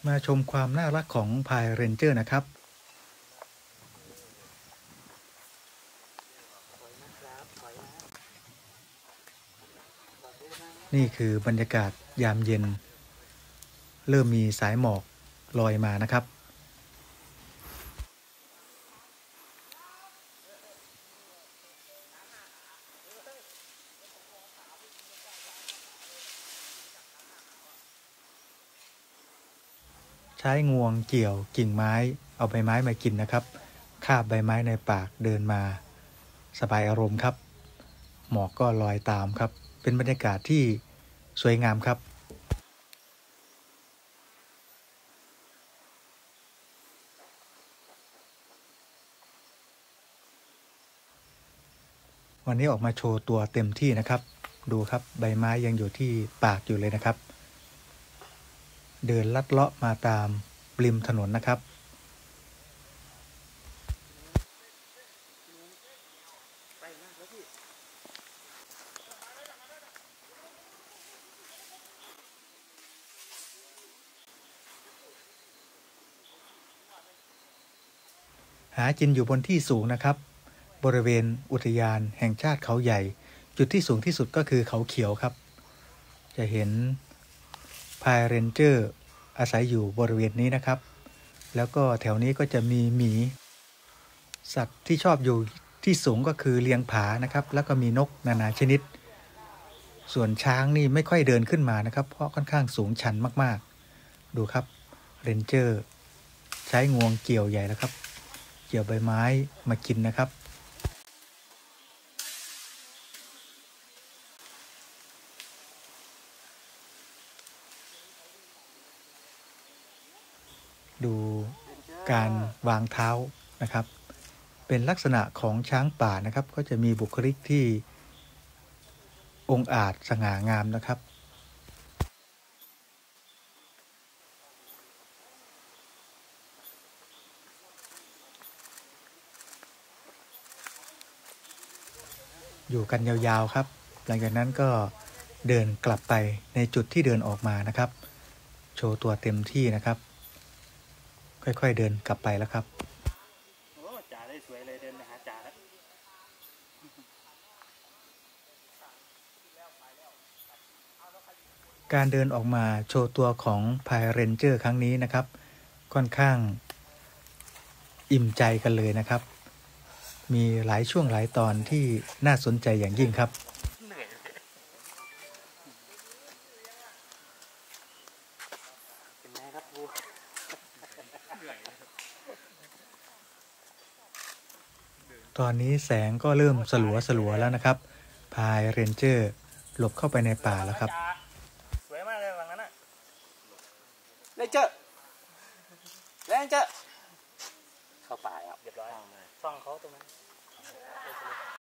มาชมความน่ารักของพายเรนเจอร์นะครับนี่คือบรรยากาศยามเย็นเริ่มมีสายหมอกลอยมานะครับใช้งวงเกี่ยวกิ่งไม้เอาใบไม้มากินนะครับคาบใบไม้ในปากเดินมาสบายอารมณ์ครับหมอกก็ลอยตามครับเป็นบรรยากาศที่สวยงามครับวันนี้ออกมาโชว์ตัวเต็มที่นะครับดูครับใบไม้ยังอยู่ที่ปากอยู่เลยนะครับเดินลัดเลาะมาตามริมถนนนะครับหากินอยู่บนที่สูงนะครับบริเวณอุทยานแห่งชาติเขาใหญ่จุดที่สูงที่สุดก็คือเขาเขียวครับจะเห็นพายเรนเจอร์อาศัยอยู่บริเวณนี้นะครับแล้วก็แถวนี้ก็จะมีหมีสัตว์ที่ชอบอยู่ที่สูงก็คือเลียงผานะครับแล้วก็มีนกนานาชนิดส่วนช้างนี่ไม่ค่อยเดินขึ้นมานะครับเพราะค่อนข้างสูงชันมากๆดูครับเรนเจอร์ใช้งวงเกี่ยวใหญ่แล้วครับเกี่ยวใบไม้มากินนะครับดูการวางเท้านะครับเป็นลักษณะของช้างป่านะครับก็จะมีบุคลิกที่องอาจสง่างามนะครับอยู่กันยาวๆครับหลังจากนั้นก็เดินกลับไปในจุดที่เดินออกมานะครับโชว์ตัวเต็มที่นะครับค่อยๆเดินกลับไปแล้วครับโอ้จ่าได้สวยเลยเดินไปหาจ่าแล้วการเดินออกมาโชว์ตัวของพายเรนเจอร์ครั้งนี้นะครับค่อนข้างอิ่มใจกันเลยนะครับมีหลายช่วงหลายตอนที่น่าสนใจอย่างยิ่งครับเป็นไงครับครูตอนนี้แสงก็เริ่มสลัวแล้วนะครับพายเรนเจอร์หลบเข้าไปในป่าแล้วครับสวยมากเลยฝั่งนั้นอ่ะเลนเจอร์เลนเจอร์เข้าป่าครับเรียบร้อยช่องเขาตรงนั้น